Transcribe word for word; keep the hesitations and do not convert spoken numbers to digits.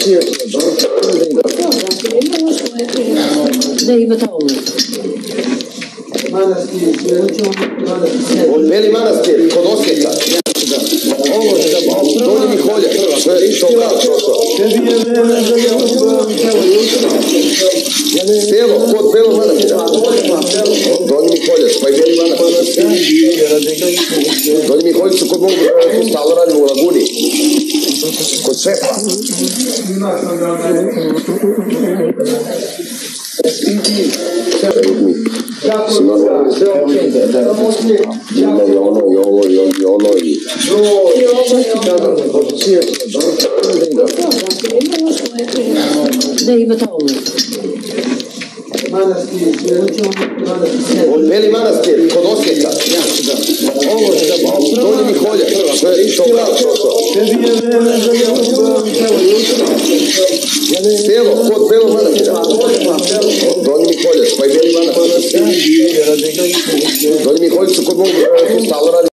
Da i betonno. Beli manastir, kod Osijeka. Donji Miholje, to je isto grad prošao. Selo, kod Belog manastira. Donji Miholje, pa i Beli manastir. Donji Miholje su kod mog stalo radim u Laguni. Kod šefa. Ima i ono, i ovo, i ono, i... Da i betonno. Beli manastir, kod Osijeka. Donji Miholje, to je isto grad prošao. Selo, kod Belog manastira. Donji Miholje, pa i Beli manastir. Donji Miholje su kod mog stalo radim.